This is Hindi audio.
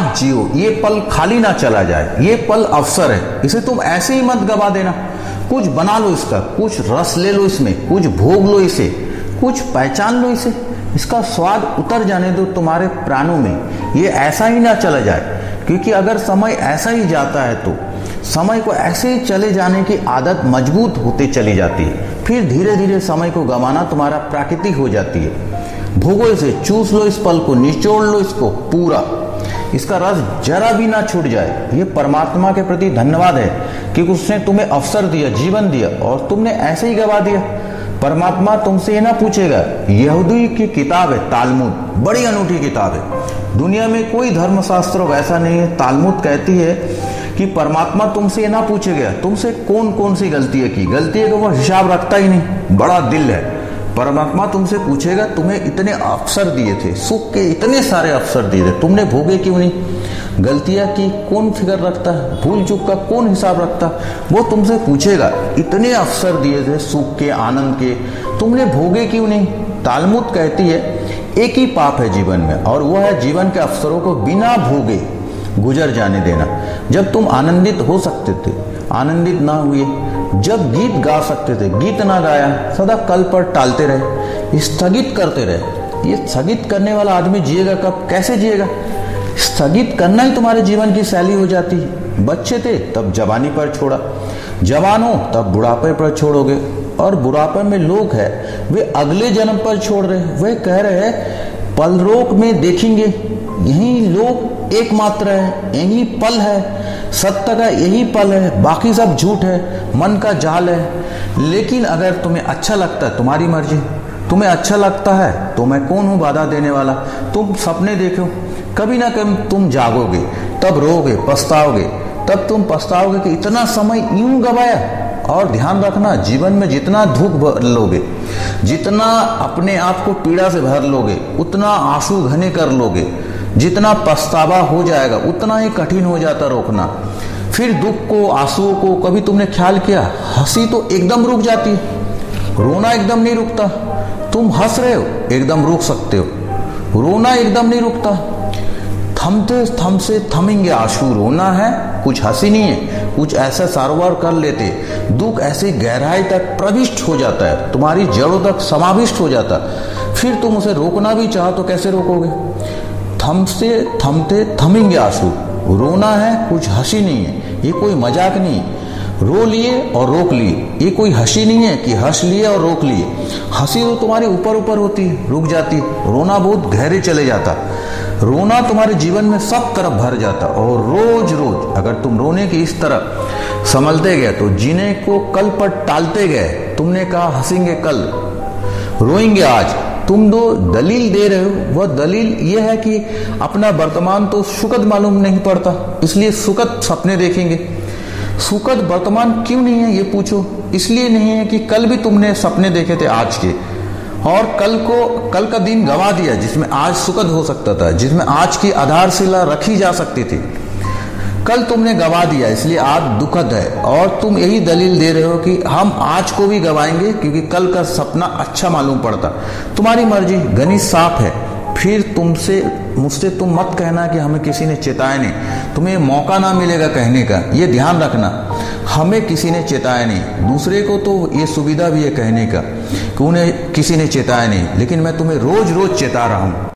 आज जियो, ये पल खाली ना चला जाए, ये पल अवसर है, इसे तुम ऐसे ही मत गवा देना। कुछ बना लो इसका, कुछ रस ले लो इसमें, कुछ भोग लो इसे, कुछ पहचान लो इसे, इसका स्वाद उतर जाने दो तुम्हारे प्राणों में, ये ऐसा ही ना चला जाए। क्योंकि अगर समय ऐसा ही जाता है तो समय को ऐसे ही चले जाने की आदत मजबूत होते चली जाती है, फिर धीरे धीरे समय को गंवाना तुम्हारा प्राकृतिक हो जाती है। भोगो इसे, चूस लो इस पल को, निचोड़ लो इसको पूरा, इसका रस जरा भी ना छूट जाए। ये परमात्मा के प्रति धन्यवाद है कि उसने तुम्हें अवसर दिया, जीवन दिया और तुमने ऐसे ही गवा दिया। परमात्मा तुमसे ये ना पूछेगा। यहूदी की किताब है तालमुद, बड़ी अनूठी किताब है, दुनिया में कोई धर्मशास्त्र वैसा नहीं है। तालमुद कहती है कि परमात्मा तुमसे ये ना पूछेगा तुमसे कौन कौन सी गलती है की, गलती है कि वो हिसाब रखता ही नहीं, बड़ा दिल है। परमात्मा तुमसे पूछेगा तुम्हें इतने अवसर दिए थे, सुख के इतने सारे अवसर दिए थे, तुमने भोगे क्यों नहीं? गलतियां की कौन फिक्र रखता है, भूल चूक का कौन हिसाब रखता, वो तुमसे पूछेगा। इतने अवसर दिए थे सुख के, आनंद के, तुमने भोगे क्यों नहीं? तालमुद कहती है एक ही पाप है जीवन में और वह है जीवन के अवसरों को बिना भोगे गुजर जाने देना। जब तुम आनंदित हो सकते थे, आनंदित ना हुए, जब गीत गा सकते थे, गीत ना गाया, सदा कल पर टालते रहे, स्थगित करते रहे। ये स्थगित करने वाला आदमी जिएगा कब, कैसे जिएगा? स्थगित करना ही तुम्हारे जीवन की शैली हो जाती है। बच्चे थे तब जवानी पर छोड़ा, जवान हो तब बुढ़ापे पर छोड़ोगे, और बुढ़ापे में लोग हैं वे अगले जन्म पर छोड़ रहे, वे कह रहे हैं पलरोक में देखेंगे, यही लोग एकमात्र है, यही पल है, सत्य का यही पल है, बाकी सब झूठ है, मन का जाल है। लेकिन अगर तुम्हें अच्छा लगता है, तुम्हारी मर्जी, तुम्हें अच्छा लगता है तो मैं कौन हूं बाधा देने वाला। तुम सपने देखो, कभी ना कभी तुम जागोगे, तब रोगे, पछताओगे, तब तुम पछताओगे कि इतना समय यूं गवाया। और ध्यान रखना, जीवन में जितना दुख भर लोगे, जितना अपने आप को पीड़ा से भर लोगे, उतना आंसू घने कर लोगे, जितना पछतावा हो जाएगा उतना ही कठिन हो जाता रोकना। फिर दुख को, आंसुओं को कभी तुमने ख्याल किया, हंसी तो एकदम रुक जाती है, रोना एकदम नहीं रुकता। तुम हंस रहे हो एकदम रुक सकते हो, रोना एकदम नहीं रुकता। थमते थमसे थमेंगे आंसू, रोना है कुछ हंसी नहीं है, कुछ ऐसा सारोबार कर लेते, दुख ऐसे गहराई तक प्रविष्ट हो जाता है, तुम्हारी जड़ों तक समाविष्ट हो जाता। फिर तुम उसे रोकना भी चाहो तो कैसे रोकोगे? थमसे थमते थमेंगे आंसू, रोना है कुछ हंसी नहीं है, ये कोई मजाक नहीं। रो लिए और रोक लिए, ये कोई हंसी नहीं है कि हंस लिए और रोक लिए। हंसी तो तुम्हारे ऊपर ऊपर होती है, रुक जाती, रोना बहुत गहरे चले जाता। रोना तुम्हारे जीवन में सब तरफ भर जाता। और रोज रोज अगर तुम रोने की इस तरह संभलते गए तो जीने को कल पर टालते गए। तुमने कहा हंसेंगे कल, रोएंगे आज, तुम दो दलील दे रहे हो। वह दलील यह है कि अपना वर्तमान तो सुखद मालूम नहीं पड़ता, इसलिए सुखद सपने देखेंगे। सुखद वर्तमान क्यों नहीं है ये पूछो, इसलिए नहीं है कि कल भी तुमने सपने देखे थे आज के, और कल का दिन गवा दिया जिसमें आज सुखद हो सकता था, जिसमें आज की आधारशिला रखी जा सकती थी। कल तुमने गवा दिया इसलिए आज दुखद है, और तुम यही दलील दे रहे हो कि हम आज को भी गवाएंगे क्योंकि कल का सपना अच्छा मालूम पड़ता। तुम्हारी मर्जी, गणित साफ है। फिर मुझसे तुम मत कहना कि हमें किसी ने चेताया नहीं, तुम्हें मौका ना मिलेगा कहने का, ये ध्यान रखना। हमें किसी ने चेताया नहीं, दूसरे को तो ये सुविधा भी है कहने का कि उन्हें किसी ने चेताया नहीं, लेकिन मैं तुम्हें रोज रोज चेता रहा हूं।